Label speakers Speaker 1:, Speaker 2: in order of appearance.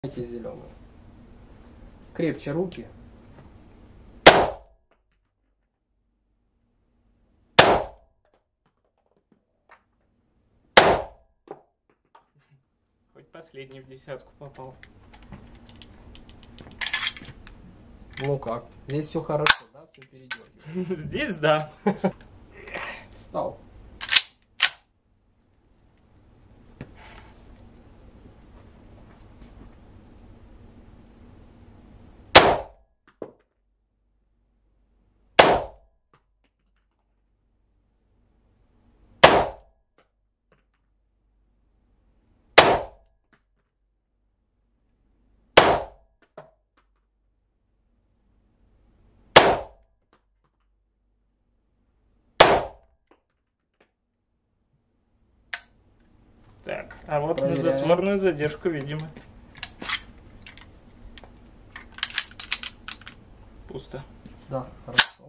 Speaker 1: Эти зеленые. Крепче руки.
Speaker 2: Хоть последний в десятку попал.
Speaker 1: Ну как? Здесь все хорошо, да? Все передергивает.
Speaker 2: Здесь да.
Speaker 1: Встал.
Speaker 2: Так, а вот на
Speaker 1: Проверяем.
Speaker 2: затворную задержку, видимо. Пусто.
Speaker 1: Да, хорошо.